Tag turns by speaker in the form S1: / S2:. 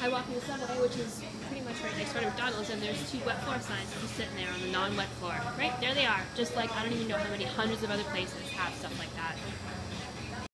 S1: I walk in the subway, which is pretty much right next door to McDonald's, and there's 2 wet floor signs just sitting there on the non-wet floor. Right, there they are. Just like, I don't even know how many hundreds of other places have stuff like that.